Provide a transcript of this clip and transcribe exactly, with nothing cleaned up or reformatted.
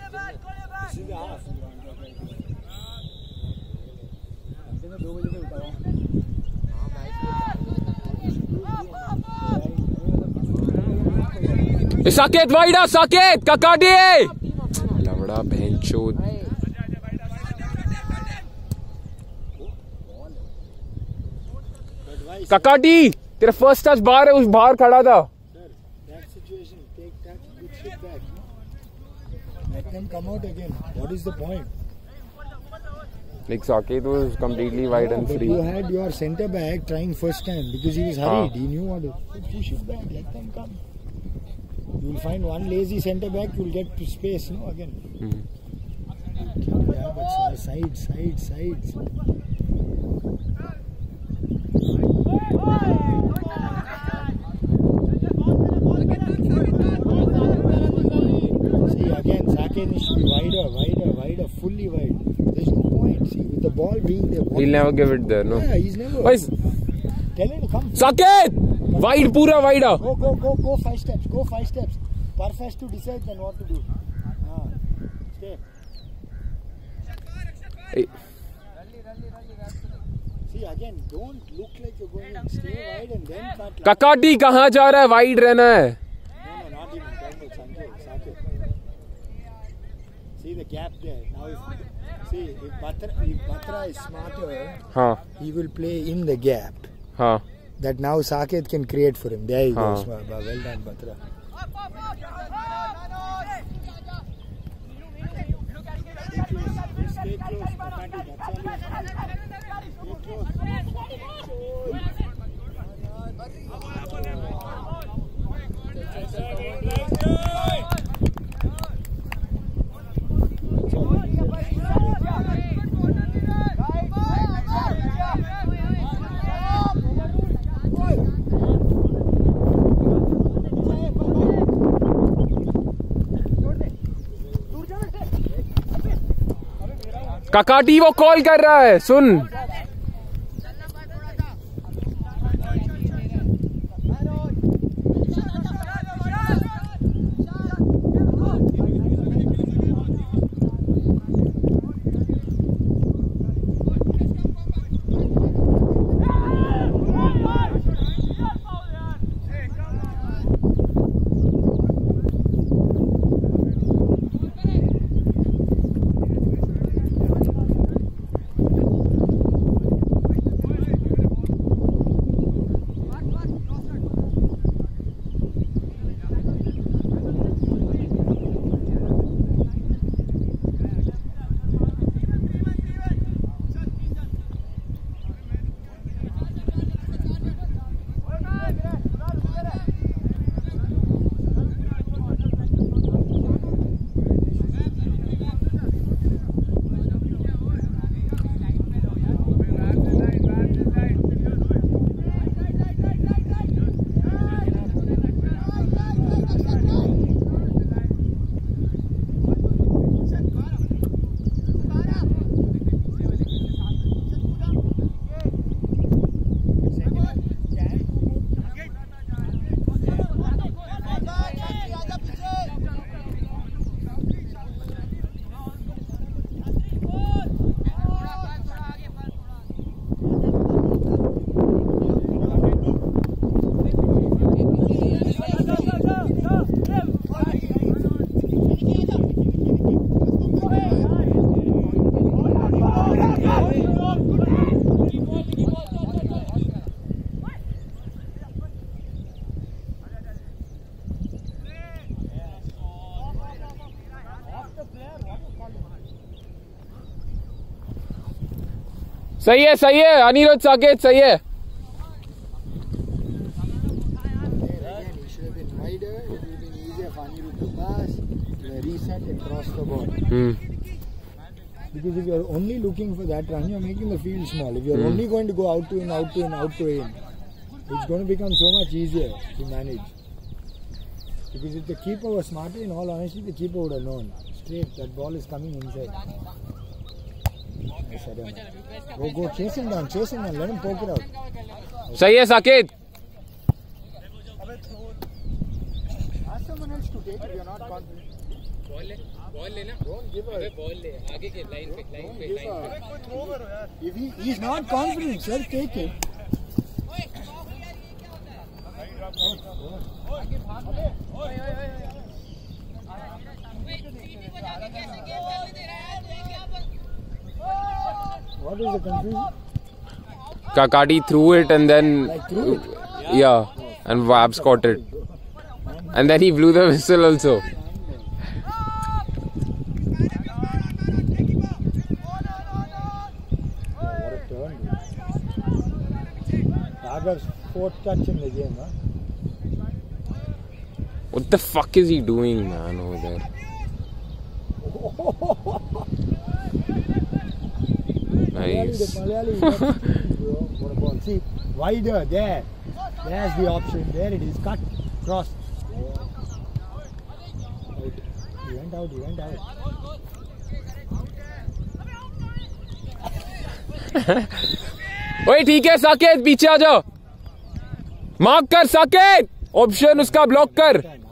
साकेत वाइडा, साकेत ककाटी लवड़ा भैंचोद। ककाटी तेरा first touch बाहर है, उस बाहर खड़ा था। Let them come out again. What is the point? Like Saket was completely wide no, and but free. You had your centre back trying first time because he was hurried. He knew what to push it back. Let them come. You will find one lazy centre back. You will get to space. No again. Mm-hmm. Yeah, but side, side, sides. See again, Saket needs to be wider, wider, wider, fully wide. There's no point. See, with the ball being there. He'll never give it there, no? Yeah, he's never. Boys. Tell him to come. Saket! Wide, pura wide. Go, go, go, go five steps. Go five steps. Perfect to decide then what to do. Ah, stay. Hey. See again, don't look like you're going in. Stay wide and then cut. ककाटी कहाँ जा रहा है? Wide रहना है। No, no, not even. Don't Sanjay, Saket. See the gap there. Now, if, see if Batra, if Batra is smarter, हाँ he will play in the gap. हाँ That now Saket can create for him. There he हाँ. goes. Well done, Batra. Stay close. Stay close. Kakati, that's all you Stay ककाटी वो call कर रहा है, सुन। सही है, सही है अनिरुद्ध, साकेत सही है। Hmm. Because if you are only looking for that run, you are making the field small. If you are hmm. only going to go out to in, out to in, out to in, it's going to become so much easier to manage. Because if the keeper was smarter, in all honesty, the keeper would have known. Straight, that ball is coming inside. I said, go, go, chase him down, chase him down, let him poke it out. सही है Saket. Ask someone else to take it, you are not confident. Ball लेना Don't give अबे her. Ball ले आगे के line पे line Don't पे give line her. पे If he he's not confident, sir, take it. What is the confusion? Kakati threw it and then Like threw it. yeah, and Vabs caught it, and then he blew the whistle also. What a turn. Agar's fourth touch in the game, huh? What the fuck is he doing, man, over there? Malayali, the Nice. Malayali is not cheating, bro. What a ball. See, wider, there. There's the option. There it is. Cut. Cross. Out. He went out. He went out. ओए ठीक है साकेत, पीछे आ जाओ, mark कर Saket, option उसका block कर.